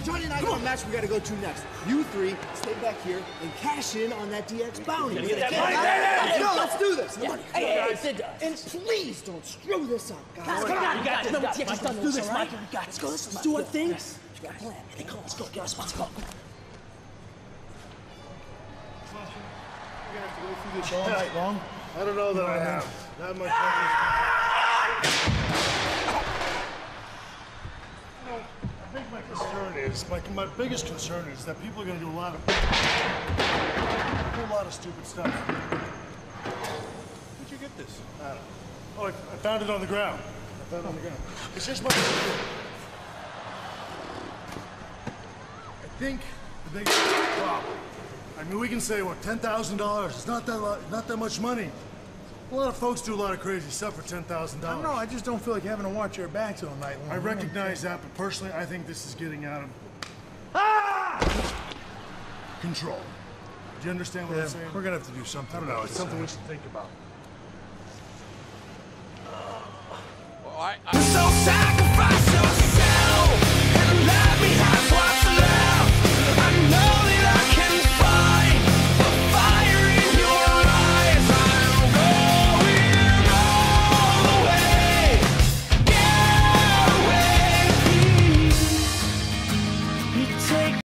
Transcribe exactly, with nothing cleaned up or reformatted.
Johnny and I got a match we gotta go to next. You three stay back here and cash in on that D X bounty. Get that money. Let's go, let's do this. Yeah. Hey, hey, hey, and please don't screw this up, guys. Come on, come on. You got this. You got this. Let's do this, Mike. We got Let's go, let's, let's do our thing. Yes. You got a plan. Hey, come on, let's go. Get us. Let's go. You're gonna have to go through this all night long? I don't know that I have. Not much You know, I think my concern is, my, my biggest concern is that people are gonna do a lot of, do a lot of stupid stuff. Where'd you get this? I don't know. Oh, I, I found it on the ground. I found it on the ground. It's just my... I think the biggest problem, I mean, we can say, what, ten thousand dollars? It's not that lot, not that much money. A lot of folks do a lot of crazy stuff for ten thousand dollars. No, I just don't feel like having to watch your backs all night long. I recognize that, but personally, I think this is getting out of ah! control. Do you understand what Yeah, I'm saying? we're gonna have to do something. I don't know. It's something we should think about. Well, I, I... So sad!